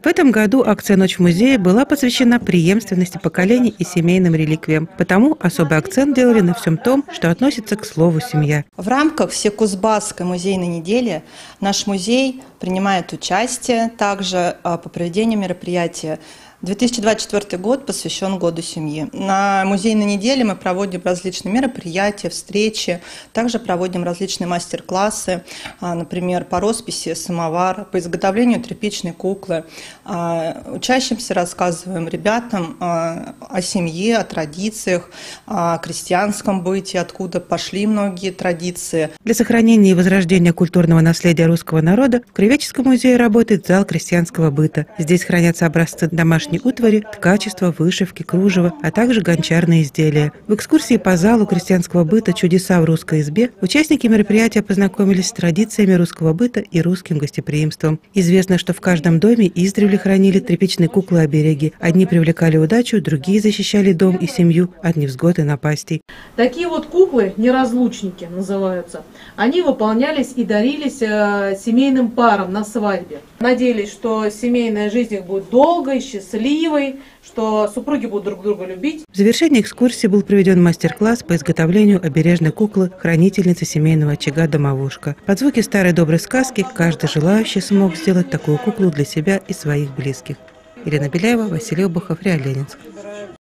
В этом году акция «Ночь в музее» была посвящена преемственности поколений и семейным реликвиям. Потому особый акцент делали на всем том, что относится к слову «семья». В рамках Всекузбасской музейной недели наш музей принимает участие также по проведению мероприятия. 2024 год посвящен Году семьи. На музейной неделе мы проводим различные мероприятия, встречи, также проводим различные мастер-классы, например, по росписи самовара, по изготовлению тряпичной куклы. Учащимся рассказываем ребятам о семье, о традициях, о крестьянском быте, откуда пошли многие традиции. Для сохранения и возрождения культурного наследия русского народа в Краеведческом музее работает зал крестьянского быта. Здесь хранятся образцы домашней утвари, ткачества, вышивки, кружева, а также гончарные изделия. В экскурсии по залу крестьянского быта «Чудеса в русской избе» участники мероприятия познакомились с традициями русского быта и русским гостеприимством. Известно, что в каждом доме издревле хранили тряпичные куклы-обереги. Одни привлекали удачу, другие защищали дом и семью от невзгод и напастей. Такие вот куклы, неразлучники называются, они выполнялись и дарились семейным парам на свадьбе. Надеялись, что семейная жизнь их будет долгой, счастливой, что супруги будут друг друга любить. В завершении экскурсии был проведен мастер-класс по изготовлению обережной куклы хранительницы семейного очага «Домовушка». Под звуки старой доброй сказки каждый желающий смог сделать такую куклу для себя и своих близких. Ирина Беляева, Василий Обухов, РИА Ленинск.